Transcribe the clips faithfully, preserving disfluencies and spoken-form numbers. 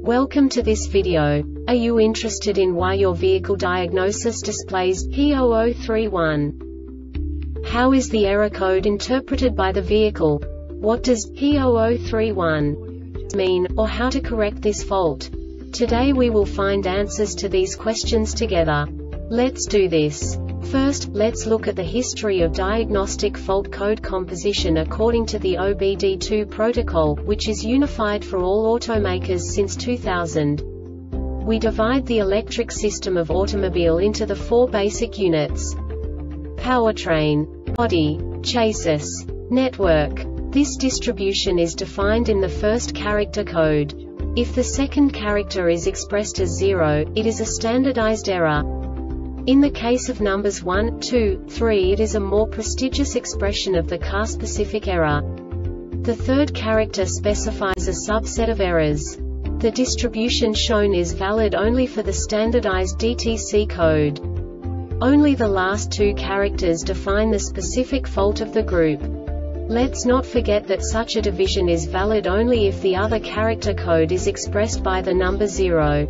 Welcome to this video. Are you interested in why your vehicle diagnosis displays P zero zero three one? How is the error code interpreted by the vehicle? What does P zero zero three one mean, or how to correct this fault? Today we will find answers to these questions together. Let's do this. First, let's look at the history of diagnostic fault code composition according to the O B D two protocol, which is unified for all automakers since two thousand. We divide the electric system of automobile into the four basic units: powertrain, body, chassis, network. This distribution is defined in the first character code. If the second character is expressed as zero, it is a standardized error. In the case of numbers one, two, three, it is a more prestigious expression of the car-specific error. The third character specifies a subset of errors. The distribution shown is valid only for the standardized D T C code. Only the last two characters define the specific fault of the group. Let's not forget that such a division is valid only if the other character code is expressed by the number zero.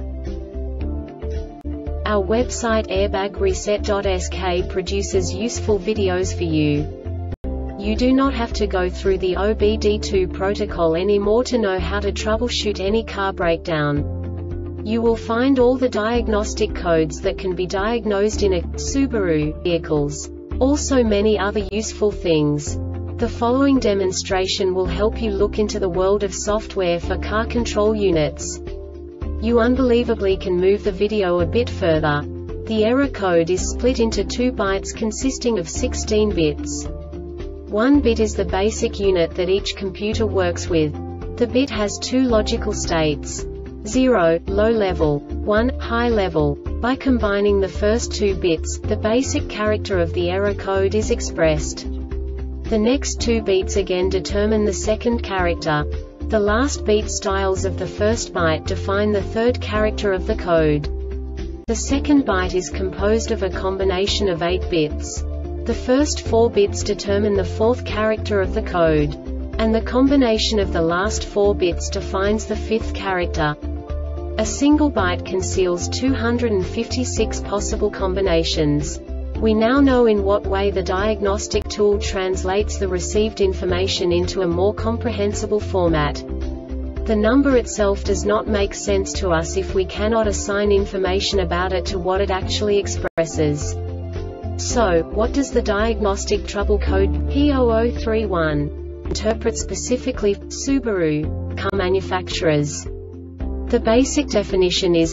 Our website airbag reset dot S K produces useful videos for you. You do not have to go through the O B D two protocol anymore to know how to troubleshoot any car breakdown. You will find all the diagnostic codes that can be diagnosed in a Subaru vehicles. Also many other useful things. The following demonstration will help you look into the world of software for car control units. You unbelievably can move the video a bit further. The error code is split into two bytes consisting of sixteen bits. One bit is the basic unit that each computer works with. The bit has two logical states: zero, low level, one, high level. By combining the first two bits, the basic character of the error code is expressed. The next two beats again determine the second character. The last beat styles of the first byte define the third character of the code. The second byte is composed of a combination of eight bits. The first four bits determine the fourth character of the code. And the combination of the last four bits defines the fifth character. A single byte conceals two hundred fifty-six possible combinations. We now know in what way the diagnostic tool translates the received information into a more comprehensible format. The number itself does not make sense to us if we cannot assign information about it to what it actually expresses. So, what does the diagnostic trouble code P zero zero three one interpret specifically for Subaru car manufacturers? The basic definition is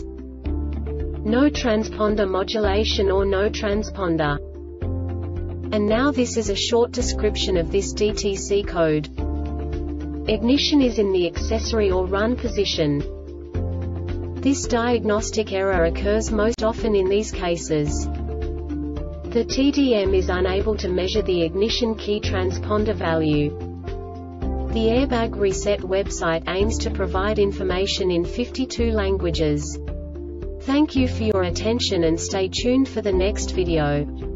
no transponder modulation or no transponder. And now this is a short description of this D T C code. Ignition is in the accessory or run position. This diagnostic error occurs most often in these cases. The T D M is unable to measure the ignition key transponder value. The Airbag Reset website aims to provide information in fifty-two languages. Thank you for your attention and stay tuned for the next video.